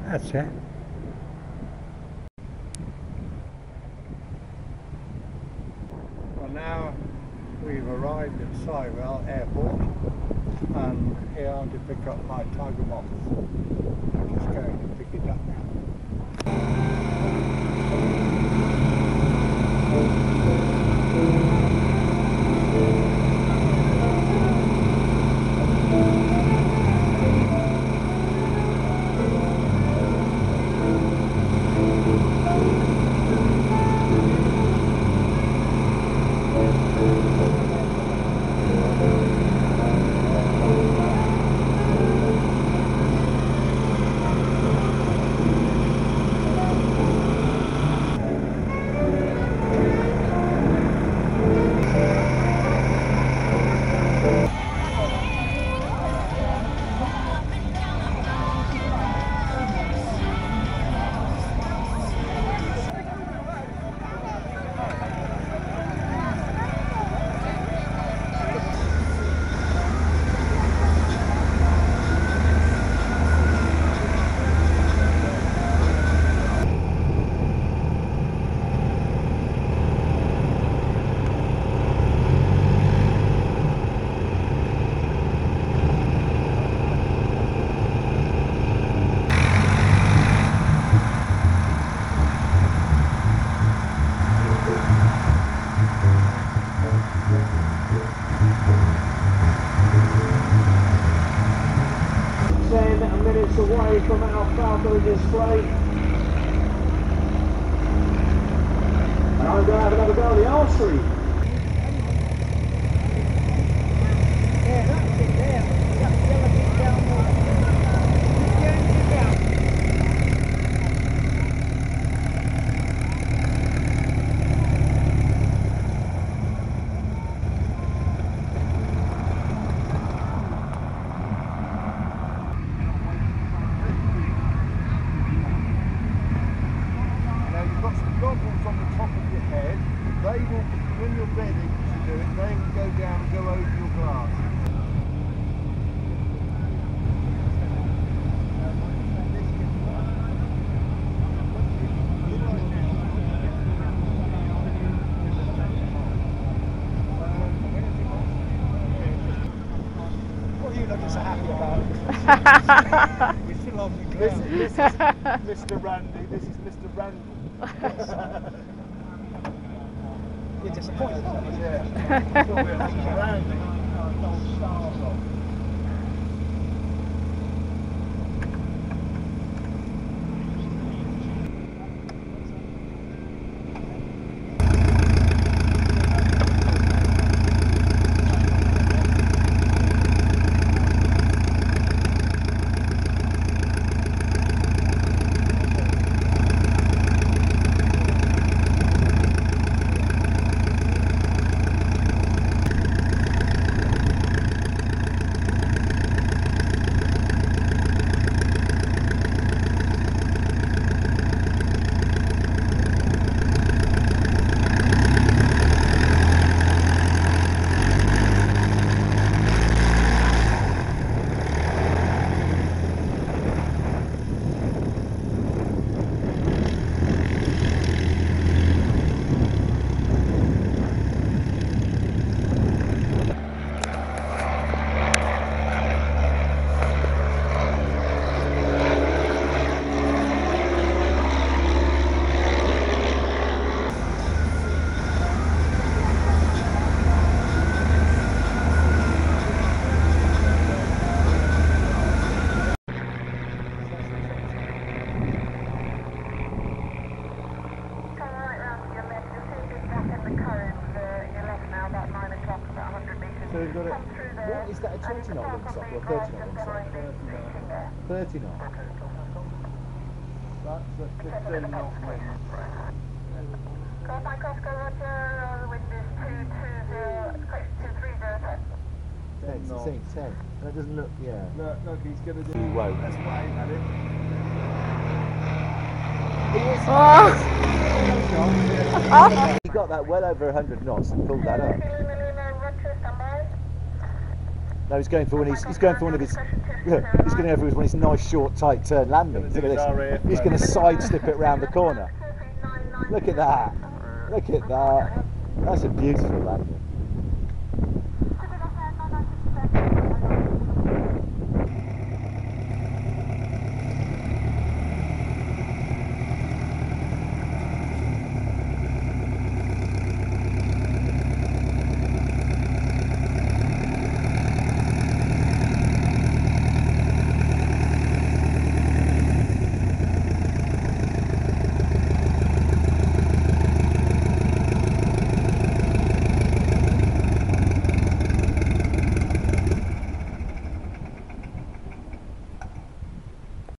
That's it. Well, now we've arrived at Sywell Airport, and here I'm to pick up my Tiger Moth. I'm just going to pick it up now. Away from our Falco display. And I'm going to have another go at the archery. Yeah, that's it there. That's the other bit down there. Goggles on the top of your head, they will, when you're ready to do it, they will go down and go over your glass. What are you looking so happy about? We're still on the ground. This is Mr. Randy, this is Mr. Randy. You're disappointed, yeah. So we've got it. What is that, a 20 knot wingstop or a 30 knot wingstop? 30 knot. That's a 15 knot wind. Mike Oscar, Roger, the wind is 230, 10. That doesn't look, yeah. Look, he's going to do. You won't. That's why I had it. He got that well over 100 knots and pulled that up. No, he's going for he's going for one of his. Look, he's going to go for one of his nice, short, tight turn landings. Look at this. He's going to sidestep it round the corner. Look at that. Look at that. That's a beautiful landing.